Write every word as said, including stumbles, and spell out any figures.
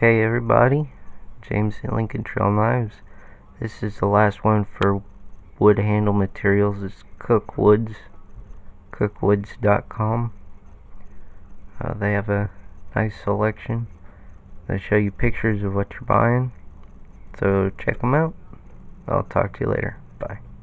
Okay, everybody, James at Lincoln Trail Knives. This is the last one for wood handle materials. It's Cookwoods, cookwoods dot com. Uh, they have a nice selection. They show you pictures of what you're buying, so check them out. I'll talk to you later. Bye.